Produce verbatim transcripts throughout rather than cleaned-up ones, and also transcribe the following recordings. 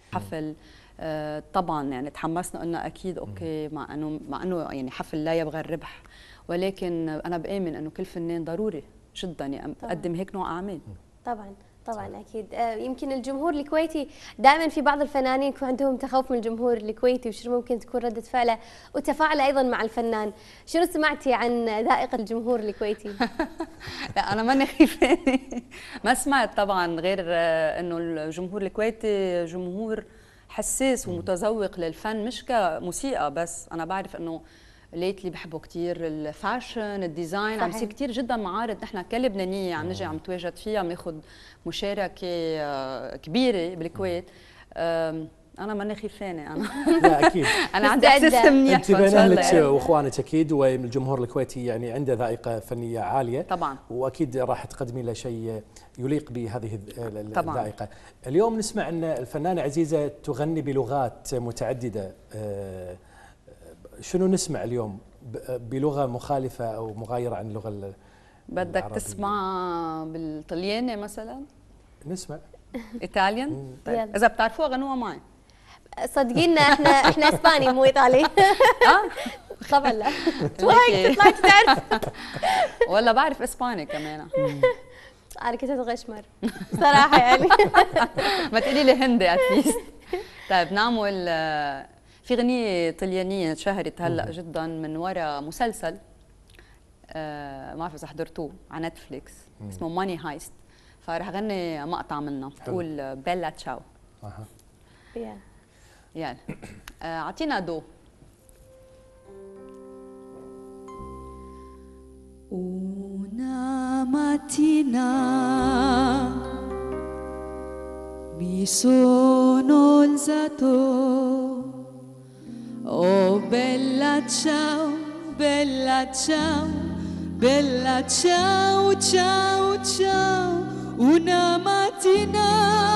حفل آه طبعا يعني تحمسنا قلنا اكيد اوكي، مع انه مع انه يعني حفل لا يبغى الربح، ولكن انا بآمن انه كل فنان ضروري جدا يقدم هيك نوع اعمال. طبعا طبعا اكيد. آه يمكن الجمهور الكويتي دائما في بعض الفنانين يكون عندهم تخوف من الجمهور الكويتي وشنو ممكن تكون رده فعله وتفاعله ايضا مع الفنان. شنو سمعتي عن ذائقه الجمهور الكويتي؟ لا انا ماني خيفانه، ما سمعت طبعا، غير انه الجمهور الكويتي جمهور حساس ومتذوق للفن مش كموسيقى بس. انا بعرف انه ليتلي بحبوا كثير الفاشن، الديزاين، عم يصير كثير جدا معارض نحن كلبنانيه عم نجي عم نتواجد فيها، عم ناخذ مشاركه كبيره بالكويت. انا ماني خيفانه انا. لا اكيد. انا عندي احساس منيح. انت بين اهلك واخوانك اكيد، والجمهور الكويتي يعني عنده ذائقه فنيه عاليه طبعا، واكيد راح تقدمي له شيء يليق بهذه الذائقه. اليوم نسمع ان الفنانه عزيزه تغني بلغات متعدده، شنو نسمع اليوم بلغه مخالفه او مغايره عن اللغه العربيه؟ بدك تسمع بالطلياني مثلا؟ نسمع ايطاليان؟ طيب اذا بتعرفوها غنوها معي. صدقينا احنا احنا اسباني مو ايطالي. اه طبعا لا. وهيك طلعت تعرف. والله بعرف اسباني كمان. انا كنت اتغشمر صراحه يعني. ما تقولي لي هندي اتليست. طيب نعمل في غنية طليانية اتشهرت هلا جدا من وراء مسلسل آه ما بعرف اذا حضرتوه على نتفليكس اسمه ماني هايست، فرح غني مقطع منه بتقول بيلا تشاو. اها يلا اعطينا دو. Una mattina mi sono alzato, oh bella ciao, bella ciao, bella ciao, ciao, ciao. Una mattina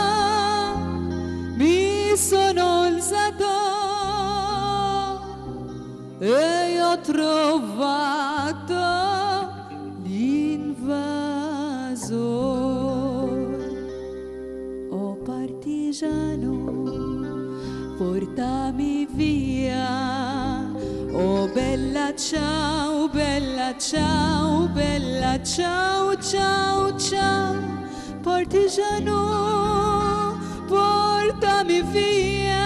mi sono alzato e ho trovato l'invasor. Oh partigiano, portami via. Oh bella ciao, bella ciao, bella ciao, ciao, ciao. Partigiano, portami via.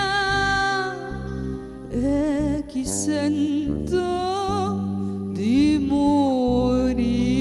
E chi sento di morire.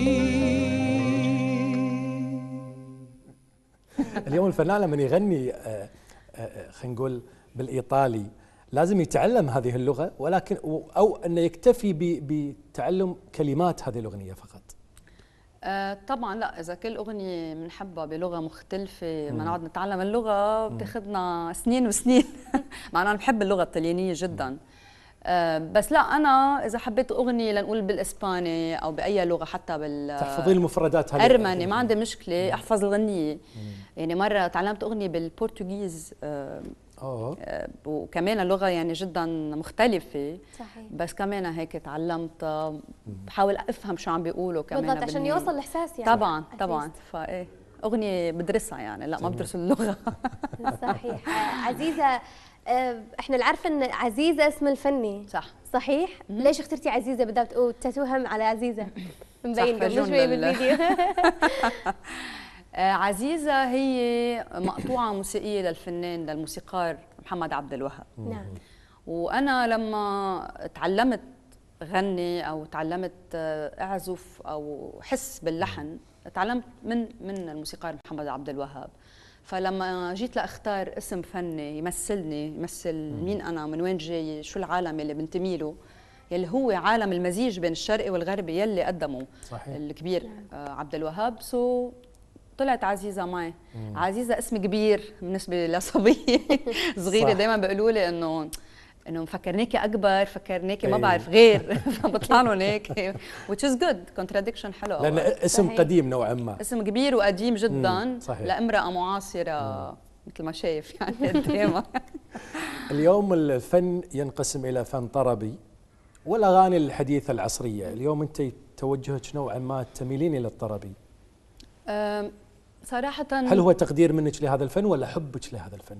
اليوم الفنان لما يغني خلينا نقول بالايطالي لازم يتعلم هذه اللغه، ولكن او انه يكتفي بتعلم كلمات هذه الاغنيه فقط. آه طبعا لا، اذا كل اغنيه بنحبها بلغه مختلفه ما نقعد نتعلم اللغه بتاخذنا سنين وسنين. مع انا بحب اللغه الطليانيه جدا. آه بس لا انا اذا حبيت اغنيه لنقول بالاسباني او باي لغه حتى بال تحفظين المفردات هذه ارمني ما عندي مشكله احفظ الغنيه. يعني مره تعلمت اغنيه بالبرتغيز آه أوه. آه وكمان اللغه يعني جدا مختلفه. صحيح. بس كمان هيك تعلمتها بحاول افهم شو عم بيقولوا كمان بالضبط عشان يوصل الاحساس يعني. طبعا طبعا فايه اغنيه بدرسها يعني لا ما بدرس اللغه. صحيح. عزيزه احنا اللي عارفه ان عزيزه اسم الفني صح صحيح؟ مم. ليش اخترتي عزيزه بالذات وتتوهم على عزيزه؟ مبين قبل شوي بالفيديو. عزيزه هي مقطوعه موسيقيه للفنان للموسيقار محمد عبد الوهاب. نعم. وانا لما تعلمت غني او تعلمت اعزف او حس باللحن تعلمت من من الموسيقار محمد عبد الوهاب. فلما جيت لاختار اسم فني يمثلني يمثل مين انا من وين جاي شو العالم اللي بنتمي له يلي هو عالم المزيج بين الشرقي والغربي يلي قدمه صحيح. الكبير آه عبد الوهاب. سو طلعت عزيزه معي. مم. عزيزه اسم كبير بالنسبه لصبيه صغيره. دائما بيقولوا لي انه انه مفكرنيكي اكبر فكرنيكي ما بعرف غير فبطلع لهم هيك which is good contradiction حلو لان اسم صحيح. قديم نوعا ما اسم كبير وقديم جدا لامراه معاصره مم. مثل ما شايف يعني قدامك. اليوم الفن ينقسم الى فن طربي والاغاني الحديثه العصريه. اليوم انت توجهك نوعا ما تميلين الى الطربي. صراحه هل هو تقدير منك لهذا الفن ولا حبك لهذا الفن؟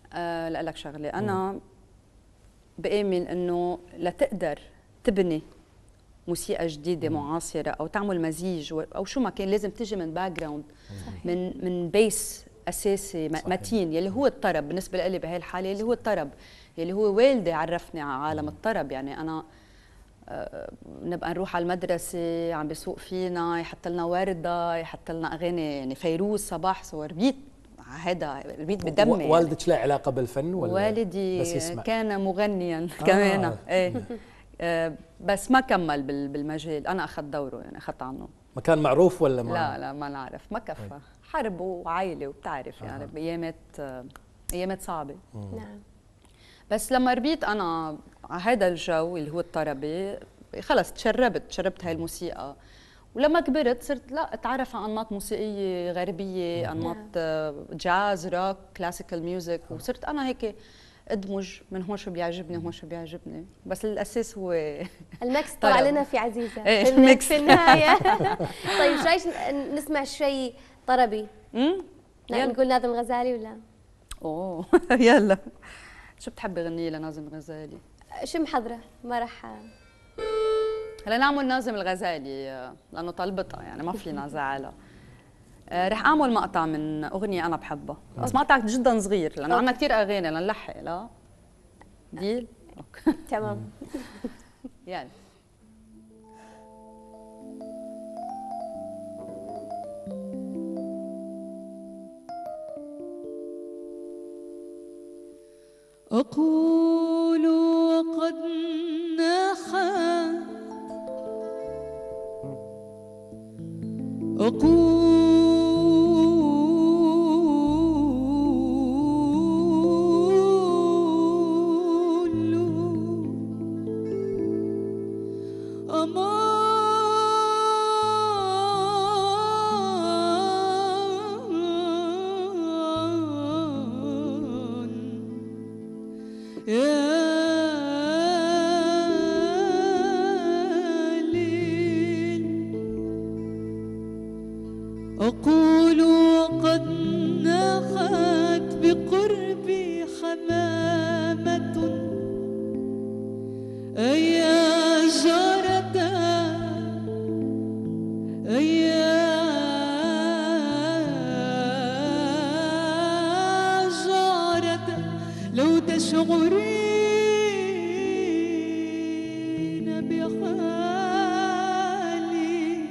أه لا لك شغله، انا بآمن انه لتقدر تبني موسيقى جديده معاصره او تعمل مزيج او شو ما كان، لازم تجي من باك جراوند، من من بيس اساسي متين يلي هو الطرب. بالنسبه لي بهي الحاله اللي هو الطرب، يلي هو والدي عرفني على عالم الطرب. يعني انا أه نبقى نروح على المدرسه عم بيسوق فينا يحط لنا ورده، يحط لنا اغاني يعني فيروز صباح صور بيت، هذا ربيت بدمي. يعني. والدك له علاقه بالفن ولا والدي بس يسمع؟ كان مغنيا آه. كمان ايه آه بس ما كمل بالمجال، انا اخذت دوره يعني اخذت عنه. ما كان معروف ولا ما؟ لا لا ما نعرف، ما كفى، حرب وعائله وبتعرف يعني. آه. بايامات آه ايامات صعبه. نعم. بس لما ربيت انا على هذا الجو اللي هو الطربي، خلص تشربت تشربت هاي الموسيقى. ولما كبرت صرت لا اتعرف على انماط موسيقيه غربيه، انماط جاز، روك، كلاسيكال ميوزك، وصرت انا هيك ادمج من هون شو بيعجبني وهون شو بيعجبني، بس الاساس هو المكس طلع لنا في عزيزه. ايه في المكس في النهايه. طيب شو رايك نسمع شوي طربي؟ امم نقول ناظم غزالي ولا؟ اوه يلا، شو بتحبي غنيه لناظم غزالي؟ شو محضره؟ ما راح هلا نعمل ناظم الغزالي لانه طلبتها يعني ما فينا نزعلها. رح اعمل مقطع من اغنيه انا بحبها، بس مقطع جدا صغير لانه عندنا كثير اغاني لنلحق. لا ديل اوكي تمام. يلا. أقول وقد ناحت أقول أمان يا أقول وقد ناخت بقربي حمامة أيا جارتا أيا جارتا لو تشعرين بحالي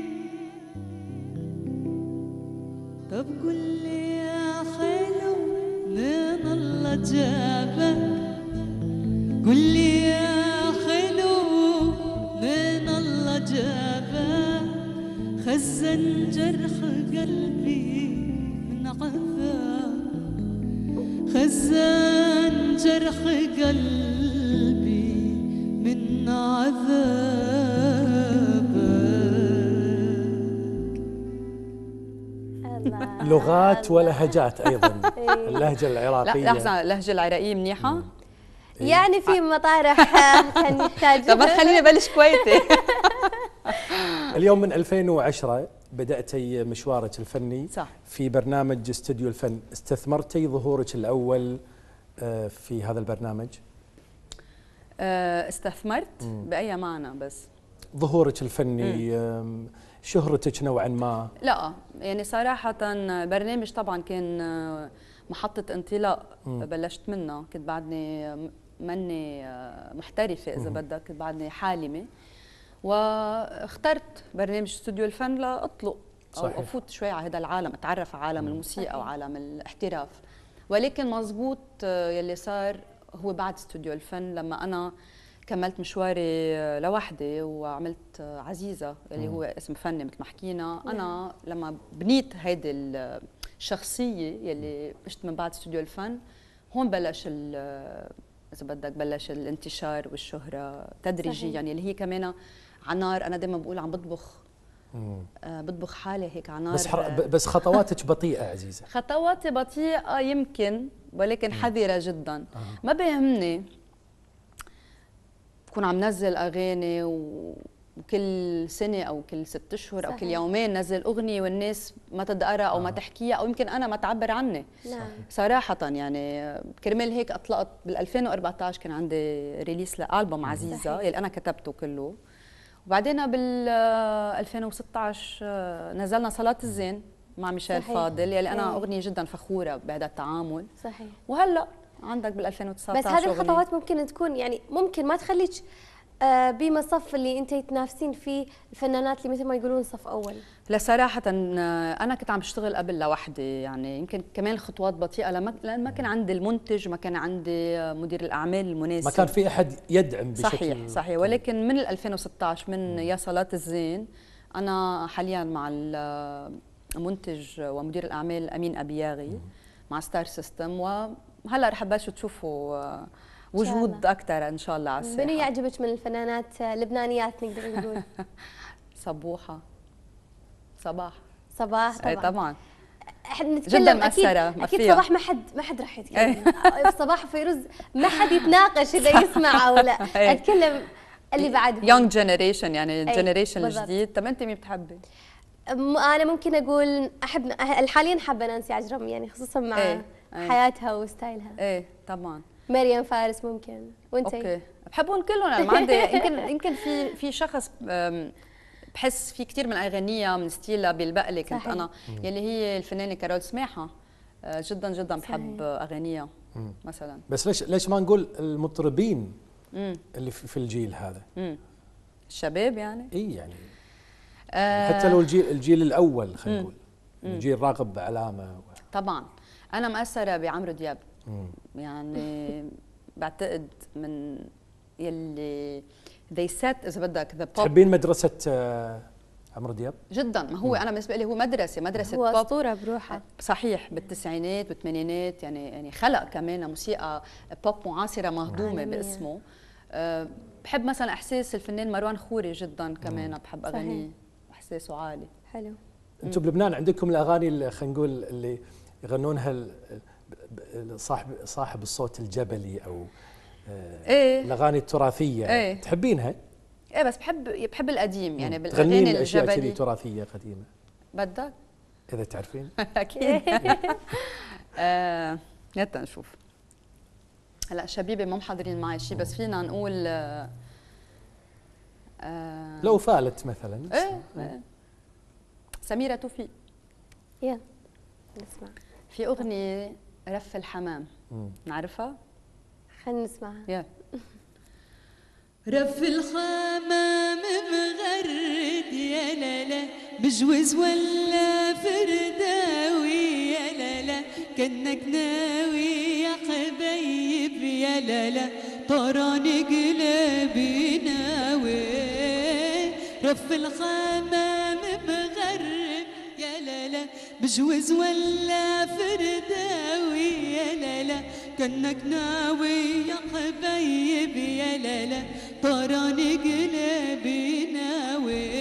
طب قل لي يا حلو من الله جابك، قل لي يا حلو من الله جابك، خزن جرح قلبي من عذاب، خزن جرح قلبي من عذابك. لغات ولهجات ايضا. اللهجه العراقيه. لا لحظه، اللهجه العراقيه منيحه يعني في مطارح كان يحتاج. طب خليني ابلش كويتي. اليوم من ألفين وعشرة بدأتي مشوارك الفني. صح. في برنامج استوديو الفن، استثمرتي ظهورك الأول في هذا البرنامج؟ استثمرت مم. بأي معنى؟ بس ظهورك الفني، مم. شهرتك نوعا ما؟ لا يعني صراحة برنامج طبعا كان محطة انطلاق مم. بلشت منها، كنت بعدني مني محترفة إذا بدك، كنت بعدني حالمة، واخترت برنامج استوديو الفن لأطلق أو صحيح. أفوت شوي على هذا العالم، أتعرف على عالم الموسيقى وعالم الاحتراف. ولكن مزبوط يلي صار هو بعد استوديو الفن، لما أنا كملت مشواري لوحدي وعملت عزيزة اللي هو اسم فني مثل ما حكينا. أنا لما بنيت هيدي الشخصية يلي عشت من بعد استوديو الفن، هون بلش إذا بدك بلش الانتشار والشهرة تدريجيا، يعني اللي هي كمان عنار. أنا دائما بقول عم بطبخ آه بطبخ حالي هيك عنار. بس بس خطواتك بطيئة عزيزة. خطواتي بطيئة يمكن، ولكن حذرة جدا. آه. ما بيهمني بكون عم نزل أغاني و... وكل سنه او كل ست اشهر او صحيح. كل يومين نزل اغنيه والناس ما تقرا او ما تحكيها او يمكن انا ما تعبر عني. نعم. صراحه يعني كرمال هيك اطلقت بال ألفين وأربعطعش كان عندي ريليس لالبوم عزيزه صحيح. يلي انا كتبته كله. وبعدين بال ألفين وستطعش نزلنا صلاة الزين مع ميشيل صحيح. فاضل يلي انا إيه. اغنيه جدا فخوره بهذا التعامل. صحيح. وهلا عندك بال ألفين وتسعطعش بس هذه أغنية. الخطوات ممكن تكون يعني ممكن ما تخليك آه، بمصف اللي انت تنافسين فيه الفنانات اللي مثل ما يقولون صف اول. لا صراحة أنا كنت عم بشتغل قبل لوحدي، يعني يمكن كمان الخطوات بطيئة لما لأن ما كان عندي المنتج، ما كان عندي مدير الأعمال المناسب، ما كان في أحد يدعم بشكل صحيح صحيح. ولكن من ألفين وستطعش من يا صلاة الزين أنا حاليا مع المنتج ومدير الأعمال أمين أبياغي مع ستار سيستم، وهلا رح تبلشوا تشوفوا وجود أكثر إن شاء الله على الساحة. منو يعجبك من الفنانات اللبنانيات نقدر نقول؟ صبوحة، صباح صباح طبعا. أي طبعا احنا جدا نتكلم اكيد مأثرة اكيد فيها. صباح ما حد ما حد راح يتكلم. صباح وفيروز ما حد يتناقش اذا يسمع او لا. أي. اتكلم اللي بعدهم يونج جنريشن، يعني أي، الجنريشن بالضبط. الجديد. طب انت مين بتحبي؟ م- انا ممكن اقول احب حاليا حابه نانسي عجرم، يعني خصوصا مع أي، أي. حياتها وستايلها. ايه طبعا. مريم فارس ممكن. وانتي؟ اوكي بحبهم كلهم. انا ما عندي يمكن يمكن في في شخص أم، بحس في كثير من اغانيها من ستيلها بيلبق لي، كنت صحيح. انا يلي هي الفنانه كارول سماحه. أه، جدا جدا بحب صحيح. اغانيها مثلا. بس ليش ليش ما نقول المطربين امم اللي في في الجيل هذا؟ امم الشباب يعني. اي يعني أه حتى لو الجيل الجيل الاول خلينا نقول الجيل راغب بعلامه و... طبعا انا مأثره بعمرو دياب. مم. يعني بعتقد من يلي they set اذا بدك ذا بوب. تحبين مدرسه آه، عمرو دياب؟ جدا، ما هو انا بالنسبه لي هو مدرسه مدرسه هو بوب. اسطوره بروحه. صحيح بالتسعينات والثمانينات، يعني يعني خلق كمان موسيقى بوب معاصره مهضومه عالمية. باسمه. أه بحب مثلا احساس الفنان مروان خوري جدا كمان، بحب صحيح. اغانيه واحساسه عالي. حلو. انتم بلبنان عندكم الاغاني اللي خلينا نقول اللي يغنونها ال- ال- صاحب صاحب الصوت الجبلي او آه، ايه الاغاني التراثيه، إيه. تحبينها؟ ايه بس بحب بحب القديم، يعني تغنين بالاغاني اشياء كذي الجبلي. تراثيه قديمه بدك؟ اذا تعرفين. اكيد. آه، نتا نشوف. هلا شبيبه ما محضرين معي شيء، بس فينا نقول آه آه لو فالت مثلا. ايه إيه. سميرة توفيق يلا نسمع. في اغنيه رف الحمام، مم. نعرفها؟ خلينا نسمعها. يلا. رف الخمام مغرد يا لالا، بجوز ولا فرداوي يا لالا، كنك ناوي يا حبايب يا لالا، طراني قلبي ناوي. رف الخمام مغرد يا لالا، بجوز ولا فرداوي يا لالا، كنك ناوي يا حبايب يا لالا، طراني قلبي ناوي.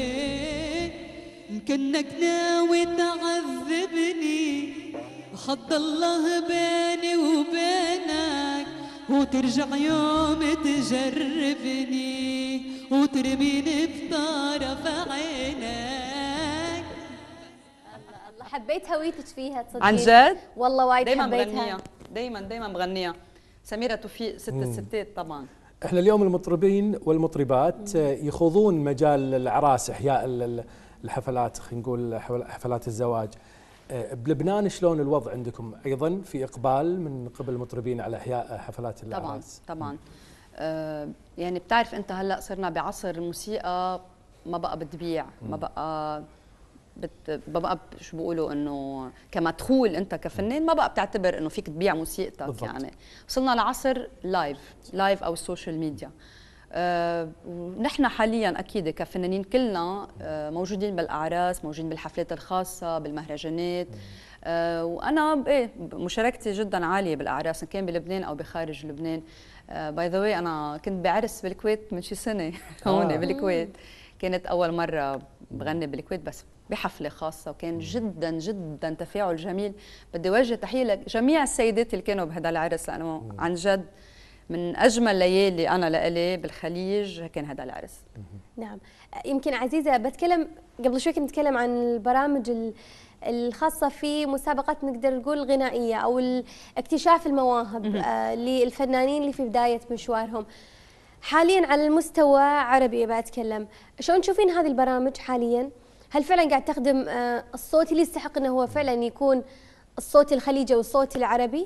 كنك ناوي تعذبني، حد الله بيني وبينك، وترجع يوم تجربني، وترميني بطرف عينك. الله الله حبيت هويتك فيها تصدقين. عن جد؟ والله وايد دايما حبيتها. بغنيها، دايما دايما بغنيها. سميرة توفيق ست الستات طبعا. احنا اليوم المطربين والمطربات آه، يخوضون مجال الاعراس، احياء ال- ال- الحفلات، خلينا نقول حفل- حفلات الزواج. آه، بلبنان شلون الوضع عندكم؟ ايضا في اقبال من قبل المطربين على احياء حفلات طبعا الاعراس؟ طبعا. آه يعني بتعرف انت هلا صرنا بعصر الموسيقى ما بقى بتبيع، ما بقى بت ما بقى ب- شو بيقولوا انه كمدخول انت كفنان ما بقى بتعتبر انه فيك تبيع موسيقتك. بالضبط. يعني وصلنا لعصر لايف لايف او السوشيال ميديا. آه ونحن حاليا اكيد كفنانين كلنا آه موجودين بالاعراس، موجودين بالحفلات الخاصه، بالمهرجانات. آه وانا ايه مشاركتي جدا عاليه بالاعراس ان كان بلبنان او بخارج لبنان. باي ذا واي انا كنت بعرس بالكويت من شي سنه هون آه. بالكويت. كانت اول مره بغني بالكويت بس بحفله خاصه، وكان جدا جدا تفاعل جميل. بدي اوجه تحيه لجميع السيدات اللي كانوا بهذا العرس، لانه عن جد من اجمل ليالي انا لإلي بالخليج كان هذا العرس. نعم. يمكن عزيزة بتكلم قبل شوي كنت نتكلم عن البرامج الخاصة في مسابقات نقدر نقول غنائية أو اكتشاف المواهب آه للفنانين اللي في بداية مشوارهم. حاليا على المستوى عربي بتكلم، شلون تشوفين هذه البرامج حاليا؟ هل فعلا قاعد تخدم آه الصوت اللي يستحق انه هو فعلا يكون الصوت الخليجي والصوت العربي؟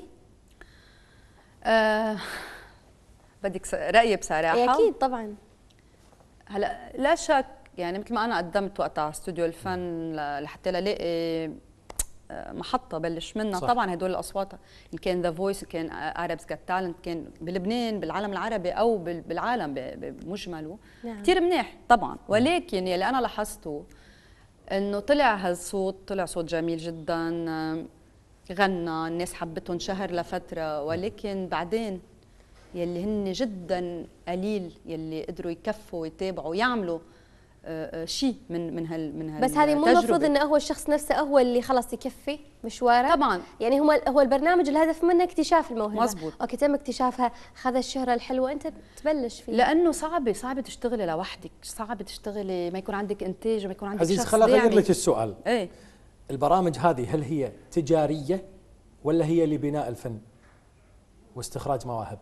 أه بدك رأيي بصراحة؟ أكيد طبعا. هلا لا شك يعني مثل ما أنا قدمت وقتها على استوديو الفن لحتى لاقي محطة بلش منها. صح. طبعا هدول الأصوات إن كان ذا فويس، كان Arabs Got Talent، كان بلبنان بالعالم العربي أو بالعالم بمجمله. نعم. كثير منيح طبعا، ولكن يلي أنا لاحظته إنه طلع هالصوت، طلع صوت جميل جدا، غنى، الناس حبته، انشهر لفترة، ولكن بعدين يلي هن جدا قليل يلي قدروا يكفوا ويتابعوا ويعملوا شيء من من هال من هال بس هذه مو المفروض انه هو الشخص نفسه هو اللي خلاص يكفي مشواره؟ طبعا يعني هو هو البرنامج الهدف منه اكتشاف الموهبه. مزبوط. اوكي تم اكتشافها، خذ الشهره الحلوه، انت تبلش فيه. لانه صعبه صعبه تشتغلي لوحدك، صعبه تشتغلي ما يكون عندك انتاج وما يكون عندك عزيز شخص. خل اغير لك السؤال. ايه البرامج هذه هل هي تجاريه ولا هي لبناء الفن واستخراج مواهب؟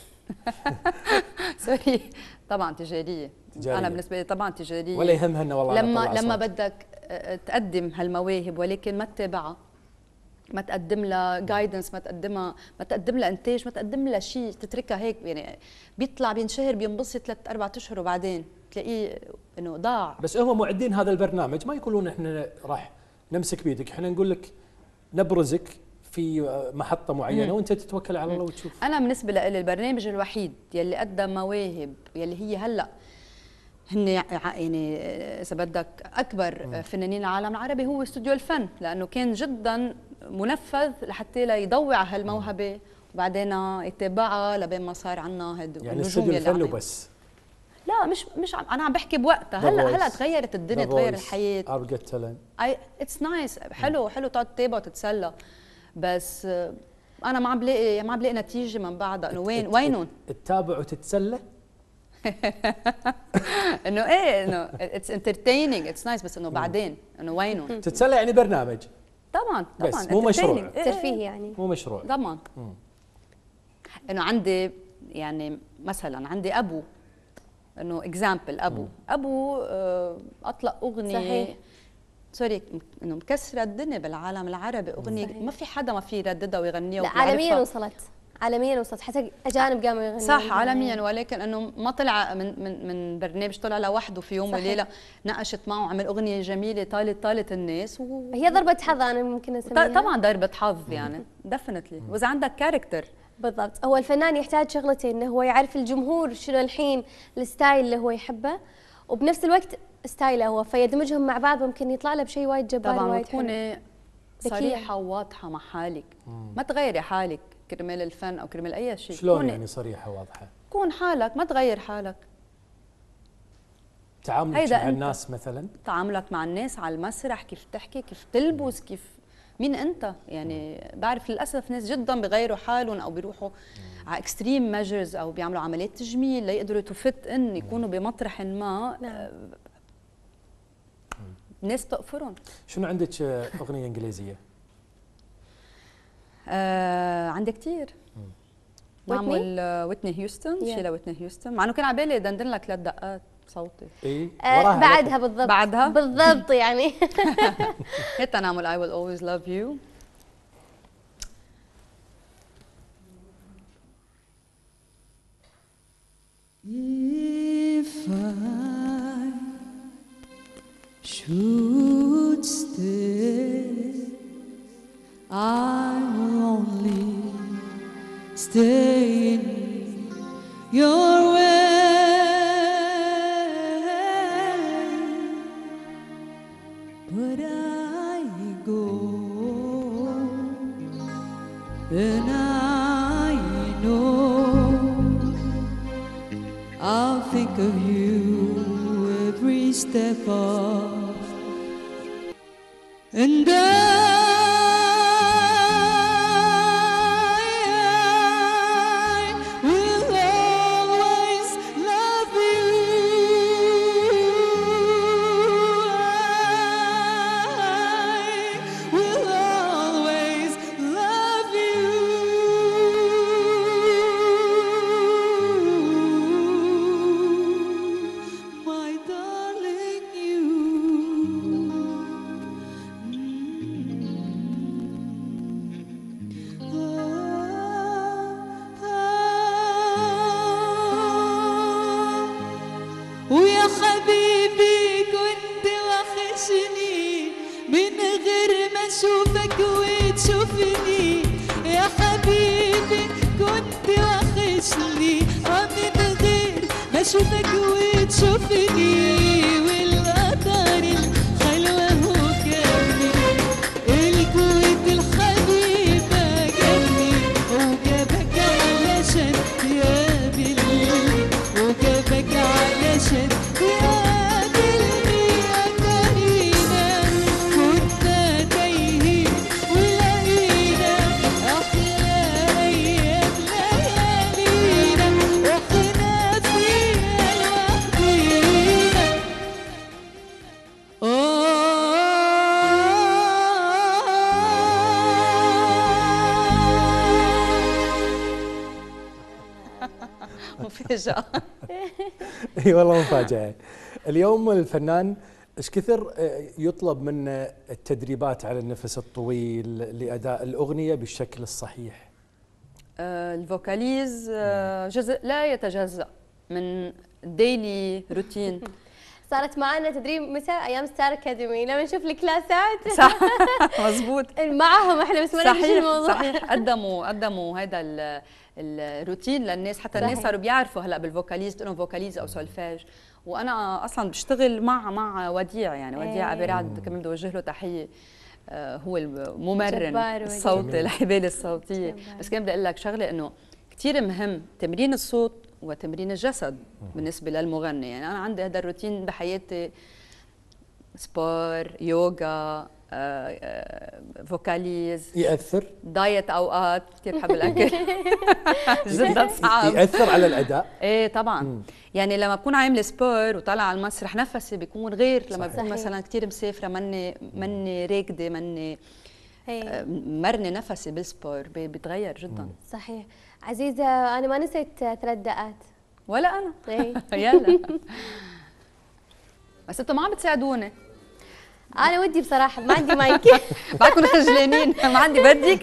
سوري طبعا تجاريه. تجارية. انا بالنسبه لي طبعا تجاريه، ولا يهمها انه والله لما لما بدك تقدم هالمواهب ولكن ما تتابعها، ما تقدم لها جايدنس، ما تقدمها ما تقدم لها انتاج، ما تقدم لها شيء، تتركها هيك يعني بيطلع بينشهر بينبسط ثلاث اربع اشهر وبعدين تلاقيه انه ضاع. بس هم معدين هذا البرنامج ما يقولون احنا راح نمسك بيدك، احنا نقول لك نبرزك في محطة معينة مم. وانت تتوكل على الله وتشوف. انا بالنسبة لي البرنامج الوحيد يلي قدم مواهب يلي هي هلا هن يعني اذا بدك اكبر مم. فنانين العالم العربي هو استوديو الفن، لانه كان جدا منفذ لحتى لا يضوع هالموهبة وبعدين يتابعها لبين ما صار عنا هاد يعني استوديو الفن وبس. لا مش مش عم انا عم بحكي بوقتها، هلا هلا تغيرت الدنيا، تغير الحياة. Arabs Got Talent. اي اتس نايس، حلو حلو تقعد تتابع وتتسلى، بس انا ما عم بلاقي ما عم بلاقي نتيجه من بعدها. انه وين وينهم؟ تتابع وتتسلى؟ انه ايه انه اتس انترتيننج اتس نايس، بس انه بعدين انه وينهم؟ تتسلى يعني برنامج طبعا طبعا بس مو مشروع ترفيه يعني مو مشروع طبعا. انه عندي يعني مثلا عندي ابو، انه اكزامبل ابو مم. ابو اطلق اغنيه صحيح. سوري انه مكسره الدنيا بالعالم العربي، اغنيه صحيح. ما في حدا ما في يرددها ويغنيها. لا عالميا وصلت، عالميا وصلت، حتى اجانب قاموا يغنوا. صح عالميا، ولكن انه ما طلع من من من برنامج، طلع لوحده في يوم وليله، ناقشت معه عمل اغنيه جميله طالت طالت الناس و... هي ضربه حظ انا ممكن اسميها. طبعا ضربه حظ يعني ديفينتلي، واذا عندك كاركتر. بالضبط. هو الفنان يحتاج شغلتين، انه هو يعرف الجمهور شنو الحين الستايل اللي هو يحبه، وبنفس الوقت ستايله هو، فيدمجهم مع بعض ممكن يطلع له بشيء وايد جبار. طبعا وتكوني صريحه وواضحه مع حالك، مم. ما تغيري حالك كرمال الفن او كرمال اي شيء. شلون يعني صريحه وواضحه؟ كون حالك، ما تغير حالك. تعاملك مع الناس مثلا، تعاملك مع الناس على المسرح، كيف تحكي، كيف تلبس، كيف مين انت يعني. بعرف للاسف ناس جدا بغيروا حالهم او بيروحوا على اكستريم ميجرز او بيعملوا عمليات تجميل ليقدروا تفت ان يكونوا بمطرح ما. نعم. ناس تقفرهم. شنو عندك اغنيه انجليزيه؟ آه عندي كثير. بعمل ويتني هيوستن، شيلا ويتني هيوستن، مع انه كان على بالي دندن لك ثلاث دقات صوتي. ايه آه بعدها بالضبط. بعدها بالضبط يعني. هيك نعمل I will always love you. If I should stay, I'll only stay in your way, but I go and I know I'll think of you every step of, and I, I will وحشني آه من غير ما اشوفك وتشوفني والقطر الحلوة هو كمي الكويت الحبيبة جابني وجابك علشان تقابلني وجابك علشان تقابلني يا كريمة كنا تايهين ولقينا أحلى أيام ليالينا وإحنا فيها لوحدينا مفاجأة. اي والله مفاجأة. اليوم الفنان ايش كثر يطلب منه التدريبات على النفس الطويل لأداء الأغنية بالشكل الصحيح؟ آه، الفوكاليز آه، جزء لا يتجزأ من ديلي روتين. صارت معنا تدريب متى ايام ستار اكاديمي لما نشوف الكلاسات صح مزبوط معاهم احنا بس ما ندري شو صحيح الموضوع. صحيح قدموا قدموا هذا ال- الروتين للناس حتى الناس صحيح. صاروا بيعرفوا هلا بالفوكاليز انه فوكاليز او سولفاج. وانا اصلا بشتغل مع مع وديع يعني وديع إيه. ابي رعد كمان بدي اوجه له تحيه. آه، هو الممرن جبار الصوت وديع. الحبال الصوتيه. جبار. بس كمان بدي اقول لك شغله انه كثير مهم تمرين الصوت وتمرين الجسد بالنسبه للمغني. يعني انا عندي هذا الروتين بحياتي سبور يوغا آه، آه، فوكاليز يأثر دايت اوقات كثير بحب الاكل جدا صعب. يأثر على الأداء. ايه طبعا مم. يعني لما بكون عامله سبور وطالعه على المسرح نفسي بيكون غير لما صحيح. بكون صحيح. مثلا كثير مسافره مني مني راكده مني إيه. آه، مرنه نفسي بالسبور بي- بيتغير جدا. صحيح. عزيزة أنا ما نسيت ثلاث دقات. ولا انا إيه. يلا بس انتم ما عم بتساعدوني أنا ودي بصراحة ما عندي مايك. بعدكم خجلانين ما عندي بدك.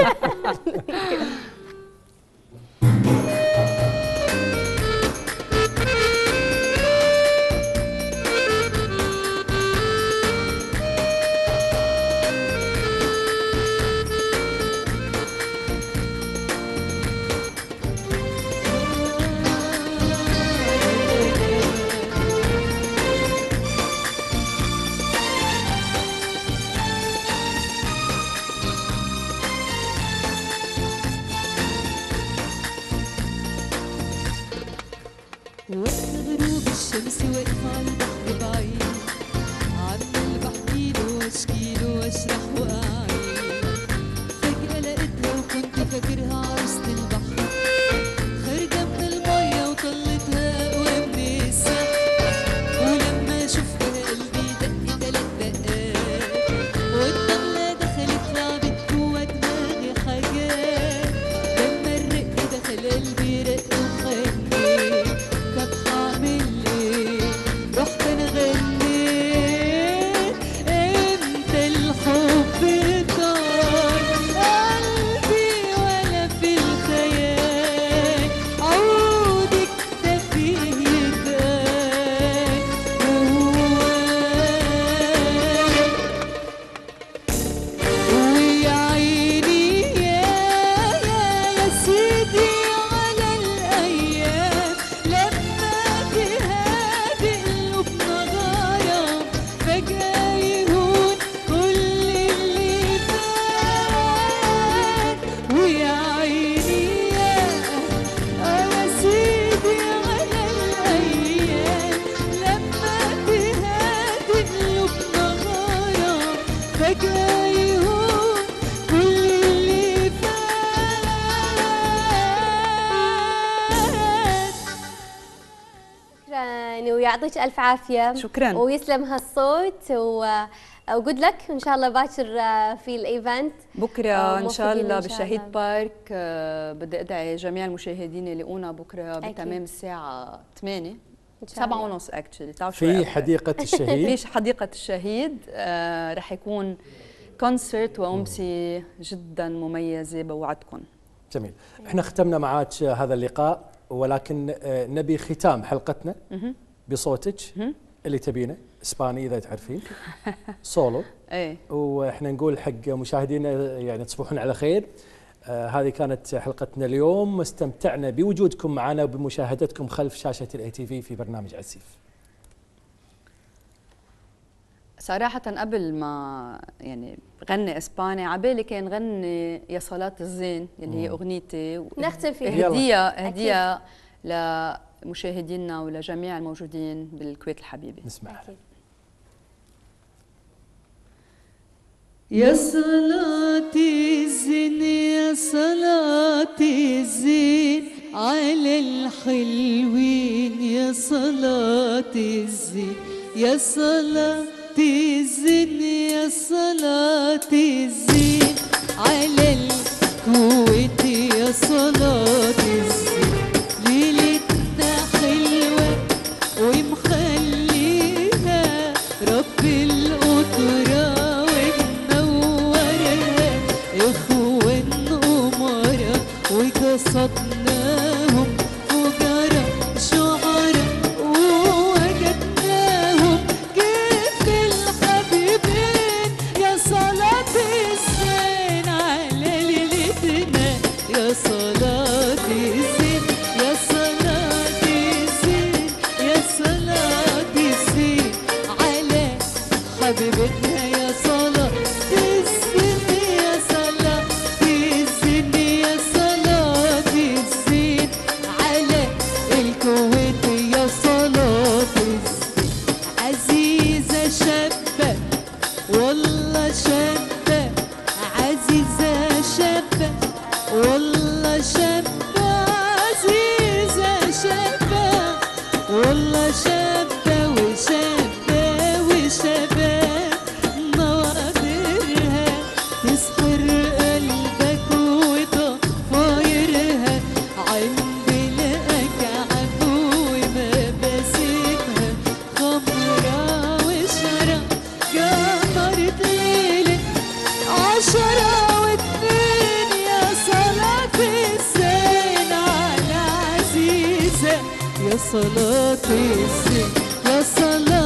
وقت غروب الشمس واقفة على البحر بعيد عمال بحكيله واشكيله واشرح واعيد فجأة لقيتها وكنت فاكرها عروسة البحر خارجة من المية وطلتها أقوى من السحر ولما شفتها قلبي دق تلات دقات والطلة دخلت لعبت جوا دماغي حاجات لما الرق دخل قلبي رق وخلي طب هعمل ايه رحت انا غنيت امتى الحب طار قلبي ولا في الخيال عودك ده فيه يتقال جواك ويا عيني يا يا يا سيدي على الأيام لما تهادي قلوبنا غاية فجأة يهون كل اللي فات ويا عيني يا يا سيدي على الأيام لما تهادي قلوبنا غاية فجأة يهون كل اللي فات. شكرا ويعطيك ألف عافية. شكراً. ويسلم هالصوت و وجود لك إن شاء الله باكر في الإيفنت. بكره آه، ان شاء موفقين الله إن شاء بالشهيد الله. بارك. آه، بدي ادعي جميع المشاهدين اللي يلاقونا بكره أكيد. بتمام الساعه ثمانية إن شاء سبعة الله. ونص اكشلي تعرفوا شوي في أكتر. حديقة الشهيد. في حديقة الشهيد. آه رح يكون كونسرت وأمسية جدا مميزة بوعدكم. جميل. احنا ختمنا معاك هذا اللقاء ولكن آه، نبي ختام حلقتنا بصوتك اللي تبينه اسباني اذا تعرفين سولو. ايه واحنا نقول حق مشاهدينا يعني تصبحون على خير. آه هذه كانت حلقتنا اليوم، استمتعنا بوجودكم معنا وبمشاهدتكم خلف شاشة الاي تي في في برنامج عسيف. صراحة قبل ما يعني غني اسباني عبالي كان غني يا صلاة الزين اللي هي اغنيتي، نختم فيها. هدية هدية لمشاهدينا ولجميع الموجودين بالكويت الحبيبة. نسمعها. أكيد. يا صلاة الزين يا صلاة الزين على الحلوين، يا صلاة الزين يا صلاة الزين يا صلاة الزين على الكويت، يا صلاة الزين ليلتنا حلوة ومخليها رب القدرة وقصدناهم فقراء شعراء ووجدناهم كيف الحبيبين، يا صلاة الزين على ليلتنا، يا صلاة الزين يا صلاة الزين يا صلاة الزين على حبيبتنا، يا صلاة الزين يا صلاة الزين يا صلاة الزين على الكويت، يا صلاة الزين عزيزة شابة والله شابة، عزيزة شابة والله شابة، عزيزة شابة والله شابة وشابة وشباب نوادرها تسحر قلبك وضفايرها عند الأكعب ومباسكها خمرة وشرب قمرة ليلة عشرة واتنين، يا صلاة الزين على عزيزة، يا صلاة الزين يا صلاة